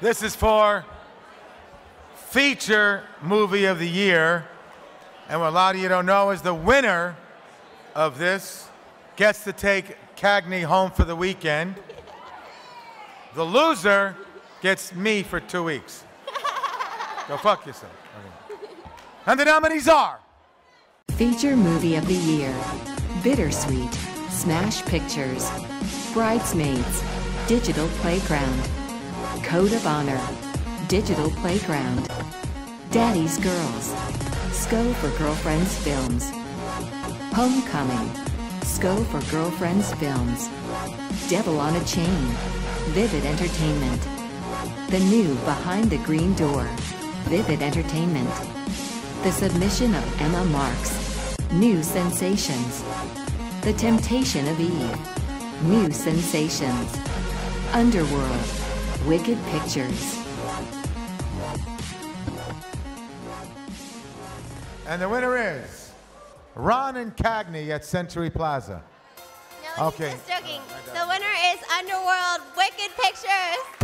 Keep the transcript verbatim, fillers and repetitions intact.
This is for feature movie of the year. And what a lot of you don't know is the winner of this gets to take Cagney home for the weekend. The loser gets me for two weeks. Go fuck yourself. Okay. And the nominees are... Feature Movie of the Year, Bittersweet, Smash Pictures, Bridesmaids, Digital Playground, Code of Honor, Digital Playground, Daddy's Girls, Sco for Girlfriends Films, Homecoming, Sco for Girlfriends Films, Devil on a Chain, Vivid Entertainment, The New Behind the Green Door, Vivid Entertainment, The Submission of Emma Marx, New Sensations, The Temptation of Eve, New Sensations, Underworld, Wicked Pictures. And the winner is Ron and Cagney at Century Plaza. No, Okay. he's just joking. The winner is Underworld, Wicked Pictures.